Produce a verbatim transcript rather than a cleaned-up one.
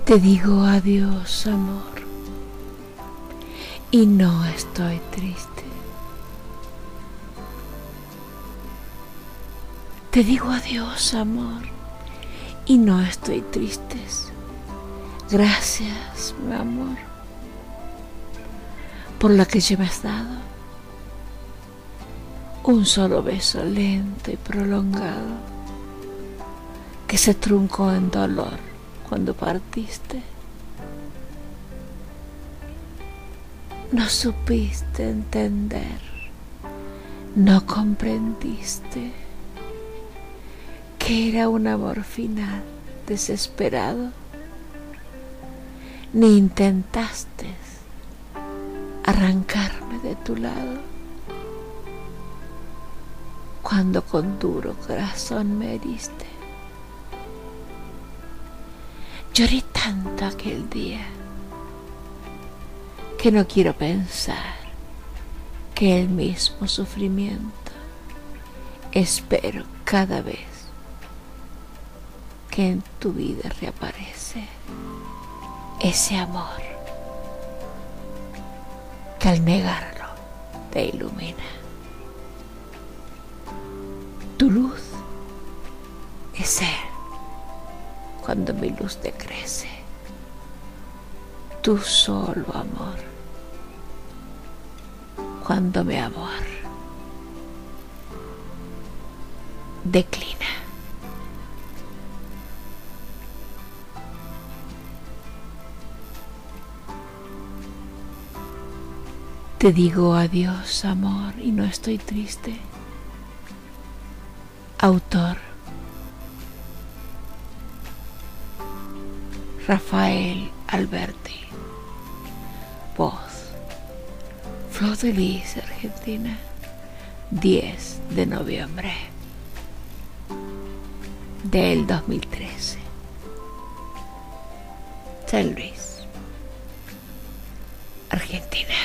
Te digo adiós, amor, y no estoy triste. Te digo adiós, amor, y no estoy triste. Gracias, mi amor, por lo que ya me has dado. Un solo beso lento y prolongado que se truncó en dolor cuando partiste. No supiste entender, no comprendiste que era un amor final desesperado, ni intentaste arrancarme de tu lado cuando con duro corazón me heriste. Lloré tanto aquel día que no quiero pensar que el mismo sufrimiento espero cada vez que en tu vida reaparece ese amor que al negarlo te ilumina. Tu luz es él cuando mi luz decrece. Tu solo amor cuando mi amor declina. Te digo adiós, amor, y no estoy triste. Autor: Rafael Alberti. Voz: Flor de Lis, Argentina, diez de noviembre del dos mil trece. San Luis, Argentina.